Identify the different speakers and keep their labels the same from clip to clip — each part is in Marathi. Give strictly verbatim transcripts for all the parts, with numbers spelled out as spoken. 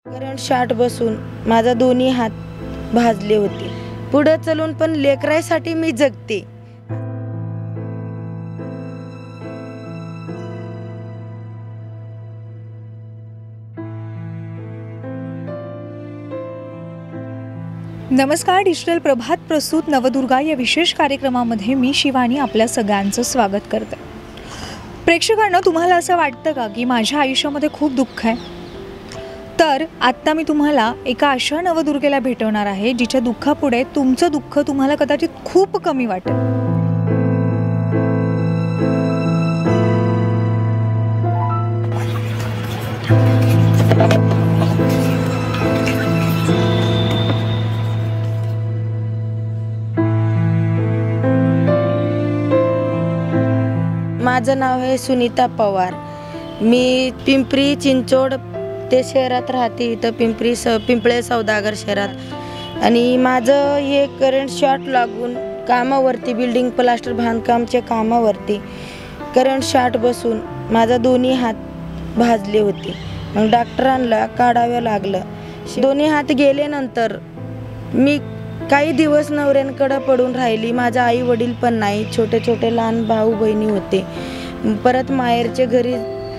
Speaker 1: करंट शॉट बसून माझा दोन्ही हात भाजले होते. पुढे चलून पण लेकरासाठी मी जगते.
Speaker 2: नमस्कार. डिजिटल प्रभात प्रस्तुत नवदुर्गा या विशेष कार्यक्रमामध्ये मी शिवानी आपल्या सगळ्यांचं स्वागत करते. प्रेक्षकांना, तुम्हाला असं वाटतं का की माझ्या आयुष्यामध्ये खूप दुःख आहे? तर आत्ता मी तुम्हाला एका अशा नवदुर्गेला भेटवणार आहे जिच्या दुःखापुढे तुमचं दुःख तुम्हाला कदाचित खूप कमी वाटेल.
Speaker 1: माझं नाव आहे सुनीता पवार. मी पिंपरी चिंचवड ते शहरात राहते. इथं पिंपरी स पिंपळे सौदागर शहरात. आणि माझं हे करंट शॉट लागून कामावरती बिल्डिंग प्लास्टर बांधकामच्या कामावरती करंट शॉट बसून माझा दोन्ही हात भाजले होते. मग डॉक्टरांना काढावं लागलं. दोन्ही हात गेल्यानंतर मी काही दिवस नवऱ्यांकडं पडून राहिली. माझा आई वडील पण नाही, छोटे छोटे लहान भाऊ बहिणी होते. परत माहेरच्या घरी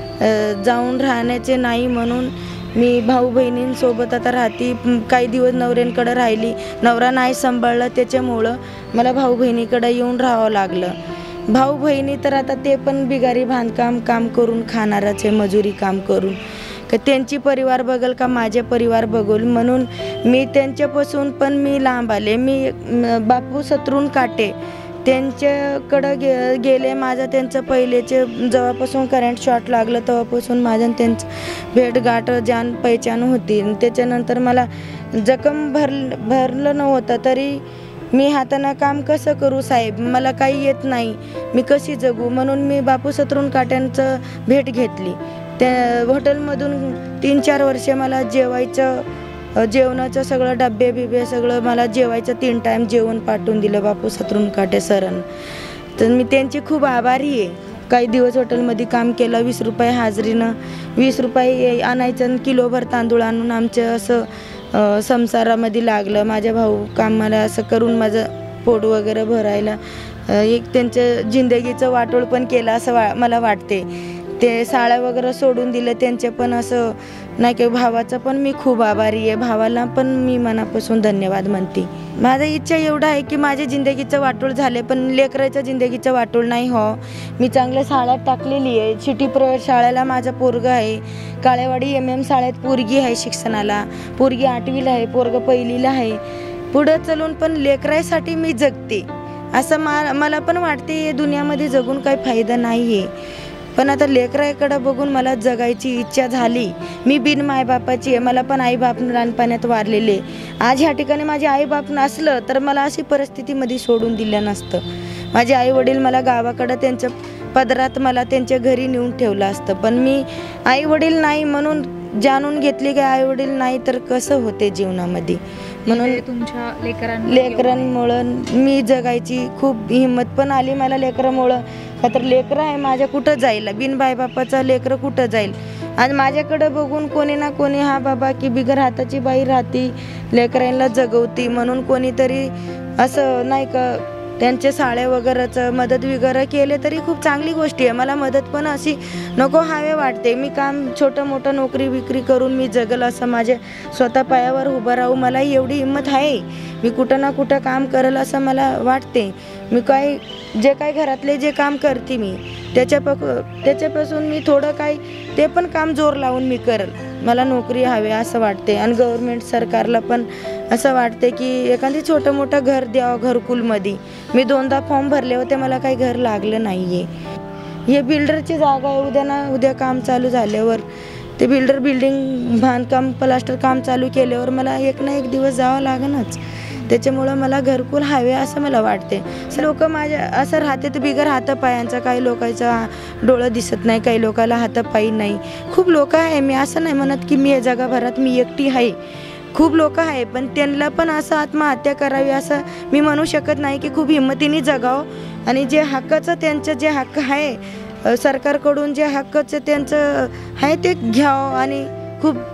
Speaker 1: जाऊन राहण्याचे नाही म्हणून मी भाऊ बहिणींसोबत आता राहते. काही दिवस नवऱ्यांकडं राहिली, नवरा नाही सांभाळलं, त्याच्यामुळं मला भाऊ बहिणीकडं येऊन राहावं लागलं. भाऊ बहिणी तर आता ते पण बिगारी बांधकाम काम करून खाणारच आहे, मजुरी काम करून. का त्यांची परिवार बघल का माझे परिवार बघल म्हणून मी त्यांच्यापासून पण मी लांब आले. मी बापू सतरून काटे त्यांच्याकडं गे गेले माझा त्यांचं पहिलेचे जेव्हापासून करंट शॉट लागलं तेव्हापासून माझं त्यांचं भेटगाठ जान पहिचान होती. त्याच्यानंतर मला जखम भर भरलं नव्हतं तरी मी हातानं काम कसं करू साहेब, मला काही येत नाही, मी कशी जगू, म्हणून मी बापू सतरून काट्यांचं भेट घेतली. त्या हॉटेलमधून तीन चार वर्षे मला जेवायचं जेवणाचं सगळं डबे बिबे सगळं मला जेवायचं तीन टाईम जेवण पाठवून दिलं बापू सतरून काटे सरांना. तर मी त्यांची खूप आभारी आहे. काही दिवस हॉटेलमध्ये काम केलं, वीस रुपये हाजरीनं वीस रुपये आणायचं आणि किलोभर तांदूळ आणून आमचं असं संसारामध्ये लागलं. माझ्या भाऊ कामाला असं करून माझं पोट वगैरे भरायला एक त्यांचं जिंदगीचं वाटोळ पण केलं असं वा मला वाटते. ते साड्या वगैरे सोडून दिलं त्यांचे पण असं नाही की. भावाचं पण मी खूप आभारी आहे. भावाला पण मी मनापासून धन्यवाद म्हणते. माझी इच्छा एवढं आहे की माझ्या जिंदगीचं वाटोळ झाले पण लेकराच्या जिंदगीचं वाटोळ नाही हो. मी चांगल्या शाळेत टाकलेली आहे. सिटी प्रायव्हेट शाळेला माझा पोरगा आहे. काळेवाडी एम एम शाळेत पोरगी आहे शिक्षणाला. पोरगी आठवीला आहे, पोरगं पहिलीला आहे. पुढं चलून पण लेकरासाठी मी जगते असं मा मला पण वाटते. दुनियामध्ये जगून काही फायदा नाही आहे. पण आता लेकराकडं बघून मला जगायची इच्छा झाली. मी बिन मायबापाची आहे. मला पण आईबाप लहानपणात वारलेले. आज ह्या ठिकाणी माझे आईबाप नसलं तर मला अशी परिस्थितीमध्ये सोडून दिलं नसतं. माझे आई वडील मला गावाकडं त्यांच्या पदरात मला त्यांच्या घरी नेऊन ठेवलं असतं. पण मी आई वडील नाही म्हणून जाणून घेतली की आई वडील नाही तर कसं होते जीवनामध्ये. म्हणून
Speaker 2: तुमच्या लेकरां
Speaker 1: लेकरांमुळं मी जगायची खूप हिंमत पण आली मला लेकरामुळं. का तर लेकरं आहे माझ्या, कुठं जाईल बिन बायबापाचा लेकरं कुठं जाईल. आज माझ्याकडं बघून कोणी ना कोणी हा बाबा की बिगर हाताची बाई राहती लेकरांना जगवती म्हणून कोणीतरी असं नाही का त्यांचे साड्या वगैरेचं मदत वगैरे केले तरी खूप चांगली गोष्टी आहे. मला मदत पण अशी नको हवे वाटते. मी काम छोटं मोठं नोकरी विक्री करून मी जगल असं माझ्या स्वतः पायावर उभं राहू मला एवढी हिंमत आहे. मी कुठं ना कुठं काम करेल असं मला वाटते. मी काय जे काय घरातले जे काम करते मी त्याच्याप त्याच्यापासून मी थोडं काय ते पण काम जोर लावून मी करेल. मला नोकरी हवी असं वाटते. आणि गव्हर्मेंट सरकारला पण असं वाटते की एखादी छोटं मोठं घर द्यावं घरकुलमध्ये. मी दोनदा फॉर्म भरले होते, मला काही घर लागलं नाही आहे. हे बिल्डरची जागा आहे. उद्या ना उद्या काम चालू झाल्यावर ते बिल्डर बिल्डिंग बांधकाम प्लास्टर काम चालू केल्यावर मला एक ना एक दिवस जावं लागणच. त्याच्यामुळं मला घरकुल हवे असं मला वाटते. लोक माझ्या असं राहते तर बिगर हातापायांचा, काही लोकांचा डोळं दिसत नाही, काही लोकांना हातापायी नाही. खूप लोक आहे. मी असं नाही म्हणत की मी या जगाभरात मी एकटी आहे. खूप लोक आहे पण त्यांना पण असं आत्महत्या करावी असं मी म्हणू शकत नाही. की खूप हिंमतीने जगावं आणि जे हक्काचं त्यांचं जे हक्क आहे सरकारकडून जे हक्काचं त्यांचं आहे ते घ्यावं आणि खूप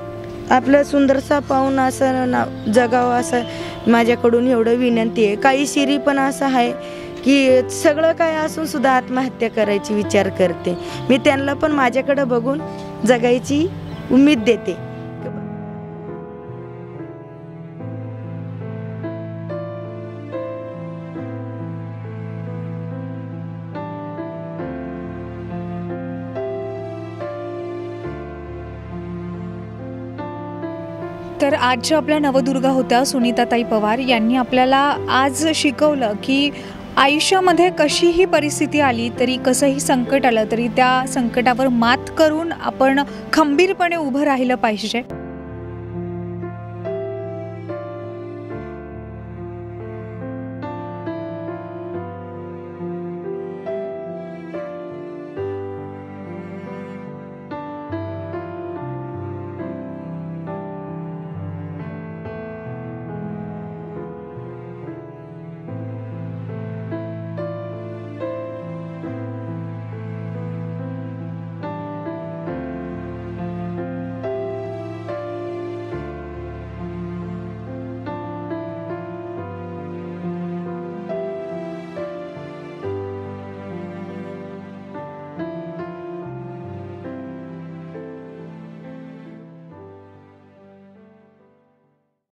Speaker 1: आपलं सुंदरसा पाहून असं ना जगावं असं माझ्याकडून एवढं विनंती आहे. काही शिरी पण असं आहे की सगळं काय असून सुद्धा आत्महत्या करायची विचार करते. मी त्यांना पण माझ्याकडे बघून जगायची उमेद देते.
Speaker 2: तर आजच्या आपल्या नवदुर्गा होत्या सुनीताताई पवार यांनी आपल्याला आज शिकवलं की आयुष्यामध्ये कशीही परिस्थिती आली तरी कसंही संकट आलं तरी त्या संकटावर मात करून आपण खंबीरपणे उभं राहिलं पाहिजे.